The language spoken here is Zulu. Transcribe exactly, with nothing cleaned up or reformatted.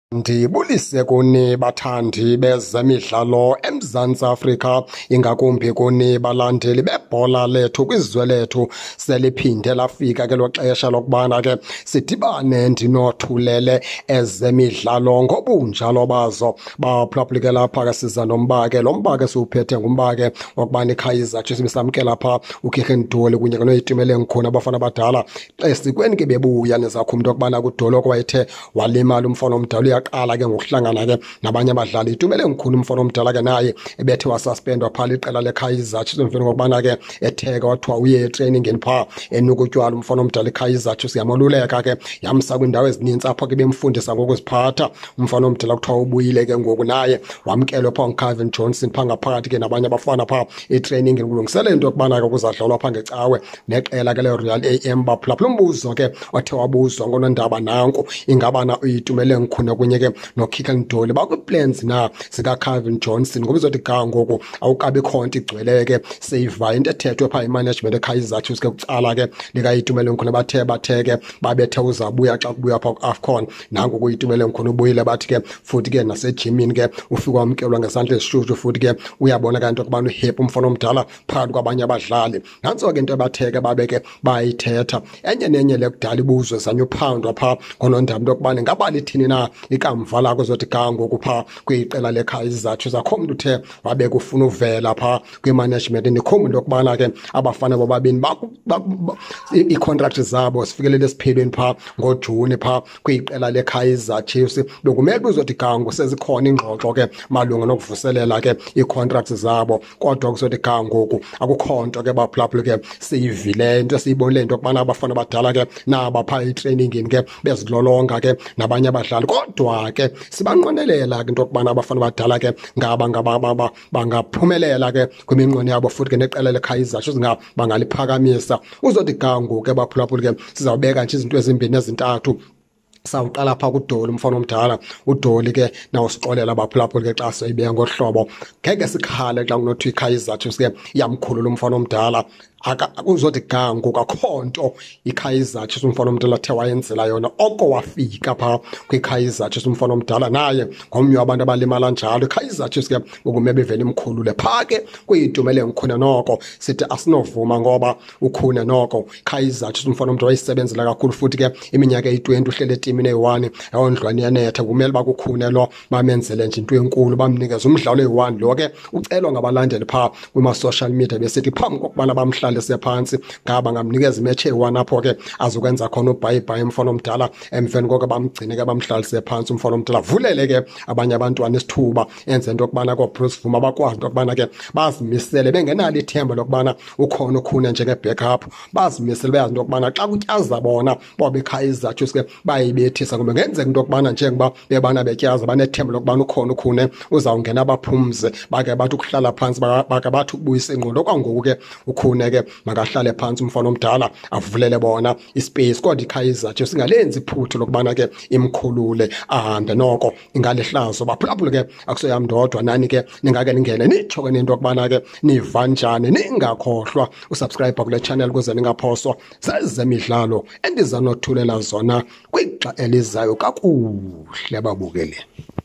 Ndibulise kuni bathandi bezemidlalo eMzantsi Afrika, ingakumbi kuni balandeli bebhola lethu kwizwe lethu. Seliphinde lafika ke lo xesha lokubana ke sidibane ndinothulele ezemidlalo ngobunjalo bazo. Baphulaphulike lapha ke siza nomba ke lo mba ke siwuphethe ngumba ke wakubani Kaizer sisamkela pha uKhihle kunye noItumeleng Khune abafana abadala. Esikweni ke bebuya nezakho umuntu okubana kudolo kwayethe walimala umfana omdala qala ke ngokuhlangana ke nabanye abadlali. Itumeleng Khune umfana omdala ke naye ebethe wasuspendwa phala iqela leKaizer emveni kokubana ke etheka wathiwa uye etrainingini pha enukutywala umfana omdala iKaizer siyamaluleka ke yamsa kwindawo ezininzi apha ke bemfundisa ngokuziphatha. Umfana omdala kuthiwa ubuyile ke ngoku naye wamkelwa pha uKaizer Johnson pha ngaphakathi ke nabanye abafana pha etrainingini kulungisele into yokubana ke kuzadlalwa pha ngecawe neqela ke leRoyal A M. Baphulaphula umbuzo ke wathe wabuzwa ngonondaba nanku ingabana uItumeleng Khune kunye ke noKhihle bakwiplans na zikaKaizer Johnson ngoba izothi ga ngoku awukabi khonto igcwele ke save into ethethwe pha imanagement eKaizer Chiefs ke kucala ke likaItumeleng Khune bathe bathe ke babethe uzabuya xa kubuya pha kuAFCON. Nanku kuItumeleng Khune ubuyile bathi ke futhi ke nasejimini ke ufika wamkelwa ngesandla esishushu futhi ke uyabona kanti ukubana uhappy umfana omdala phakathi kwabanye abadlali. Nantso ke into ebatheke babeke bayithetha enye nenye lekudala ibuzwe zanye uphandwa pha ngonondaba into yokubana ngaba lithini na ikamva lakho zothi ga ngoku pha kwiqela leKaizer Chiefs. Akho umuntu uthe wabeka ufuna uvela pha kwimanagement ndikho umuntu okubana ke abafana bobabini iicontract zabo sifikelele esiphelweni pha ngoJuni pha kwiqela leKaizer Chiefs. Bekumele uzothi ga ngoku sezikhona ingxoxo ke malunga nokuvuselela ke iicontracts zabo, kodwa kuzothi ga ngoku akukho nto ke baphulaphula ke siyivile into siyibonile into yokubana abafana abadala ke naba pha etrainingini ke bezilolonga ke nabanye abadlali. Kodwa ke sibanqonelela ke into yokubana abafana abadala ke ngaba ngaba bangaphumelela ke kwiminqweno yabo futhi ke neqela leKaizer Chiefs ngaba bangaliphakamisa. Uzothi ga ngoku ke baphulaphula ke sizawubeka nje izinto ezimbini ezintathu. Sawuqala pha kuDolly umfana omdala. uDolly ke nawusixolela baphulaphula ke xa siyibeka ngohlobo ngeke sikhale xa kunothi iKaizer Chiefs ke yamkhulula umfana omdala. Akuzothi ga ngoku akho nto iKaizer Chiefs umfana omdala athe wayenzela yona oko wafika pha kwiKaizer Chiefs umfana omdala naye ngomnye wabantu abalimala njalo. iKaizer Chiefs ke ukume bevele imkhulule pha ke kwiItumeleng Khune noko sithi asinovuma ngoba uKhune noko iKaizer Chiefs umfana omdala wayisebenzela kakhulu futhi ke iminyaka eyi-twenty uhlele etimini eyi-one yawondlwane yanetha. Kumele bakuKhune lo bamenzele nje into enkulu bamnikeza umdlalo eyi-one. Lo ke ucelwa ngabalandeli pha kwima-social media besithi phambi kokubana bamhla sephansi ngaba ngamnikeza imatch eyi-one apho ke azokwenza khona ubhayibhayi umfana omdala emveni koko bamgcine ke bamhlalise phansi umfana omdala vulele ke abanye abantwana isithuba enze into yokubana koBruce Vuma bakwazi into yokubana ke bazimisele bengenalo ithemba lokubana ukhona uKhune njenge-backup. Bazimisele beyazi into yokubana xa kutyaza bona boba iKaizer Chiefs ke bayibethisa ngoba ngenzeka into yokubana njengoba bebana betyaza banethemba lokubana ukhona uKhune uzawungena abaphumze bake bathi ukuhlala phansi bake bathi ukubuyisa ingqondo. Kwangoku ke uKhune ke makahlale phansi umfana omdala avulele bona ispace, kodwa iKaizer Chiefs singalenzi iphutho lokubana ke imkhulule ahambe noko ingalihlazo. Baphulaphula ke akusoyam ndodwa nani ke ningake ningene nitsho ke nento yokubana ke niva njani. Ningakhohlwa usubscribe kule channel ukuze ningaphoswa zezemidlalo endiza nothulela zona kwixa elizayo kakuhle babukele.